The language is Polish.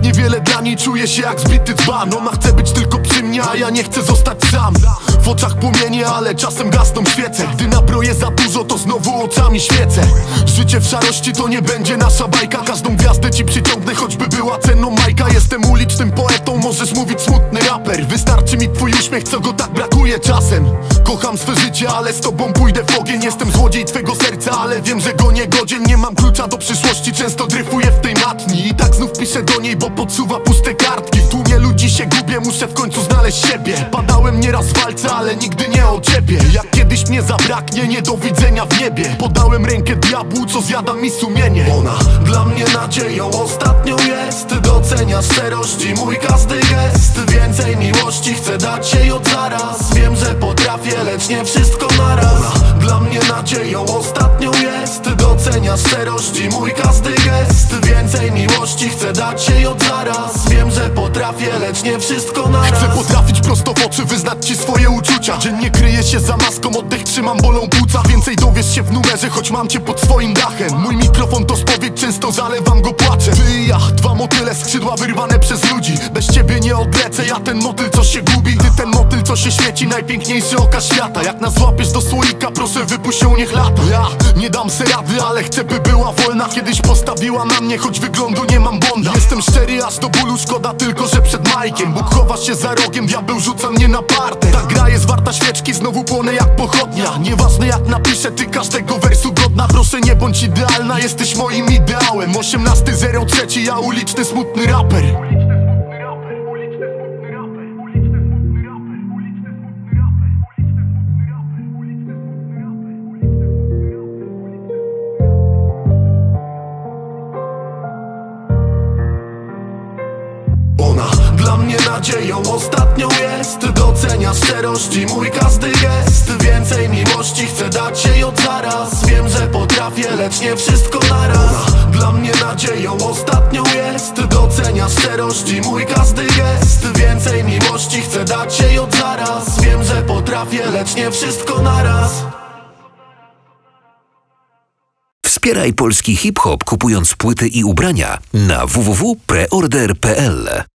niewiele dla niej, czuję się jak zbity dzban. Ona chce być tylko przy mnie, a ja nie chcę zostać sam. W oczach płomienie, ale czasem gasną świece. Gdy nabroję za dużo, to znowu oczami świecę. Życie w szarości to nie będzie nasza bajka. Każdą gwiazdę ci przyciągnę, choćby była cenną Majka. Jestem ulicznym poetą, możesz mówić smutny raper. Wystarczy mi twój uśmiech, co go tak brakuje czasem. Kocham swe życie, ale z tobą pójdę w ogień. Jestem złodziej twego serca, ale wiem, że go nie godzien. Nie mam klucza do przyszłości, często dryfuję w tej matni. I tak znów piszę do niej, bo podsuwa puste kartki. W tłumie ludzi się gubię, muszę w końcu znaleźć siebie. Padałem nieraz w walce, ale nigdy nie o ciebie. Jak kiedyś mnie zabraknie, nie do widzenia w niebie. Podałem rękę diabłu, co zjada mi sumienie. Ona dla mnie nadzieją ostatnią jest. Docenia szczerości mój każdy gest. Więcej miłości chcę dać jej od zaraz. Wiem, że potrafię, lecz nie wszystko naraz. Ona dla mnie nadzieją ostatnią jest. Docenia szczerości mój każdy gest. Więcej miłości chcę dać jej od zaraz. Wiem, że potrafię, lecz nie wszystko naraz. Chcę potrafić prosto w oczy, wyznać ci swoje uczucia. Dziennie kryję się za maską, oddech trzymam, bolą płuca. Więcej dowiesz się w numerze, choć mam cię pod swoim dachem. Mój mikrofon to spowiedź, często zalewam go płaczem. Ty i ja, dwa motyle, skrzydła wyrwane przez ludzi. Bez ciebie nie odlecę, ja ten motyl, co się gubi. Ty ten motyl, co się świeci, najpiękniejszy oka świata. Jak nas złapiesz do słoika, proszę wypuść ją, niech lata. Ja nie dam se rady, ale chcę, by była wolna. Kiedyś postawiła na mnie, choć wyglądu nie mam bonda. Jestem szczery aż do bólu, szkoda tylko, że przed Majkiem. Bóg chowa się za rogiem, diabeł rzuca mnie na parter. Ta gra jest warta świeczki, znowu płonę jak pochodnia. Nieważne jak napiszę, ty każdego wersu godna. Proszę nie bądź idealna, jesteś moim ideałem. 18.03, ja uliczny smutny raper. Ona dla mnie nadzieją ostatnią jest. Docenia szczerości mój każdy gest. Więcej miłości chcę dać jej od zaraz. Wiem, że potrafię, lecz nie wszystko naraz. Ona dla mnie nadzieją ostatnią jest. Docenia szczerości mój każdy gest. Więcej miłości chcę dać jej od zaraz. Wiem, że potrafię, lecz nie wszystko naraz. Wspieraj polski hip-hop, kupując płyty i ubrania na www.preorder.pl.